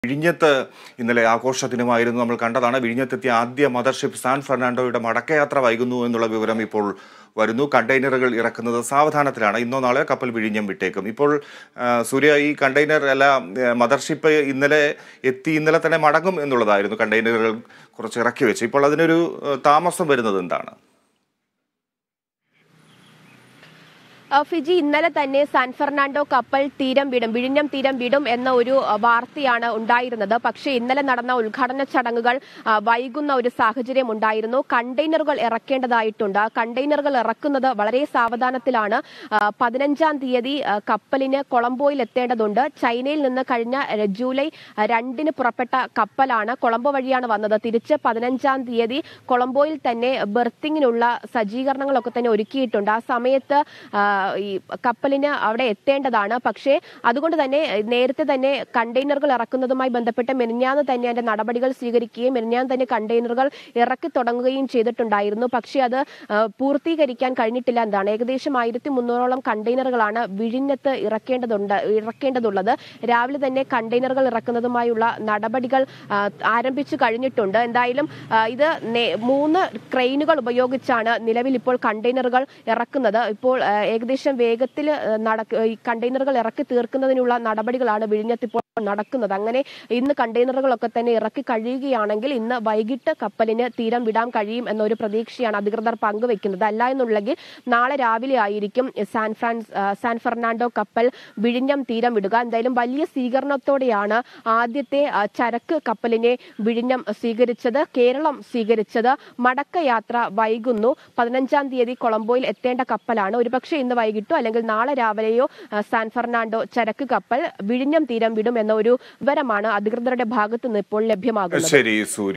വിഴിഞ്ഞത്ത് ഇന്നലെ ആഘോഷദിനമായിരുന്നു. നമ്മൾ കണ്ടതാണ്. വിഴിഞ്ഞത്തെത്തിയ ആദ്യ മദർഷിപ്പ് സാൻ ഫെർണാണ്ടോയുടെ മടക്കയാത്ര വൈകുന്നു എന്നുള്ള വിവരം ഇപ്പോൾ വരുന്നു. കണ്ടെയ്നറുകൾ ഇറക്കുന്നത് സാവധാനത്തിലാണ്. ഇന്നോ നാളെ കപ്പൽ വിഴിഞ്ഞം വിട്ടേക്കും. ഇപ്പോൾ സൂര്യ, ഈ കണ്ടെയ്നർ അല്ല മദർഷിപ്പ് ഇന്നലെ തന്നെ മടങ്ങും എന്നുള്ളതായിരുന്നു. കണ്ടെയ്നറുകൾ കുറച്ച് ഇറക്കി വെച്ച് ഇപ്പോൾ അതിനൊരു താമസം വരുന്നത് എന്താണ്? ഫിജി, ഇന്നലെ തന്നെ സാൻ ഫെർണാണ്ടോ കപ്പൽ വിഴിഞ്ഞം തീരം വിടും എന്ന ഒരു വാർത്തയാണ് ഉണ്ടായിരുന്നത്. പക്ഷേ ഇന്നലെ നടന്ന ഉദ്ഘാടന ചടങ്ങുകൾ വൈകുന്ന ഒരു സാഹചര്യം ഉണ്ടായിരുന്നു. കണ്ടെയ്നറുകൾ ഇറക്കേണ്ടതായിട്ടുണ്ട്. കണ്ടെയ്നറുകൾ ഇറക്കുന്നത് വളരെ സാവധാനത്തിലാണ്. 15-ാം തീയതി കപ്പലിന് കൊളംബോയിൽ എത്തേണ്ടതുണ്ട്. ചൈനയിൽ നിന്ന് കഴിഞ്ഞ ജൂലൈ 2-ന് പുറപ്പെട്ട കപ്പലാണ്. കൊളംബോ വഴിയാണ് വന്നത്. തിരിച്ച് 15-ാം തീയതി കൊളംബോയിൽ തന്നെ ബെർത്തിങ്ങിനുള്ള സജ്ജീകരണങ്ങളൊക്കെ തന്നെ ഒരുക്കിയിട്ടുണ്ട്. ആ സമയത്ത് ഈ കപ്പലിന് അവിടെ എത്തേണ്ടതാണ്. പക്ഷേ അതുകൊണ്ട് തന്നെ നേരത്തെ തന്നെ കണ്ടെയ്നറുകൾ ഇറക്കുന്നതുമായി ബന്ധപ്പെട്ട് മെനിഞ്ഞാന്ന് തന്നെ അതിന്റെ നടപടികൾ സ്വീകരിക്കുകയും മെനിഞ്ഞാന്ന് തന്നെ കണ്ടെയ്നറുകൾ ഇറക്കി തുടങ്ങുകയും ചെയ്തിട്ടുണ്ടായിരുന്നു. പക്ഷേ അത് പൂർത്തീകരിക്കാൻ കഴിഞ്ഞിട്ടില്ല എന്നതാണ്. ഏകദേശം 1300ഓളം കണ്ടെയ്നറുകളാണ് വിഴിഞ്ഞത്ത് ഇറക്കേണ്ടതുള്ളത്. രാവിലെ തന്നെ കണ്ടെയ്നറുകൾ ഇറക്കുന്നതുമായുള്ള നടപടികൾ ആരംഭിച്ചു കഴിഞ്ഞിട്ടുണ്ട്. എന്തായാലും ഇത് 3 ക്രെയിനുകൾ ഉപയോഗിച്ചാണ് നിലവിൽ ഇപ്പോൾ കണ്ടെയ്നറുകൾ ഇറക്കുന്നത്. ഇപ്പോൾ ഏകദേശം വേഗത്തിൽ ഈ കണ്ടെയ്നറുകൾ ഇറക്കി തീർക്കുന്നതിനുള്ള നടപടികളാണ് വിഴിഞ്ഞത്ത് ഇപ്പോൾ നടക്കുന്നത്. അങ്ങനെ ഇന്ന് കണ്ടെയ്നറുകളൊക്കെ തന്നെ ഇറക്കി കഴിയുകയാണെങ്കിൽ ഇന്ന് വൈകിട്ട് കപ്പലിന് തീരം വിടാൻ കഴിയും എന്നൊരു പ്രതീക്ഷയാണ് അധികൃതർ പങ്കുവെക്കുന്നത്. അല്ല എന്നുണ്ടെങ്കിൽ നാളെ രാവിലെ ആയിരിക്കും സാൻ ഫെർണാണ്ടോ കപ്പൽ വിഴിഞ്ഞം തീരം വിടുക. എന്തായാലും വലിയ സ്വീകരണത്തോടെയാണ് ആദ്യത്തെ ചരക്ക് കപ്പലിനെ വിഴിഞ്ഞം സ്വീകരിച്ചത്. കേരളം സ്വീകരിച്ചത്. മടക്കയാത്ര വൈകുന്നു. 15-ാം തീയതി കൊളംബോയിൽ എത്തേണ്ട കപ്പലാണ്. ഒരുപക്ഷെ ഇന്ന് വൈകിട്ടോ അല്ലെങ്കിൽ നാളെ രാവിലെയോ സാൻ ഫെർണാണ്ടോ ചരക്ക് കപ്പൽ വിഴിഞ്ഞം തീരം വിടും എന്ന ഒരു വിവരമാണ് അധികൃതരുടെ ഭാഗത്ത് നിന്ന് ഇപ്പോൾ ലഭ്യമാകുന്നത്.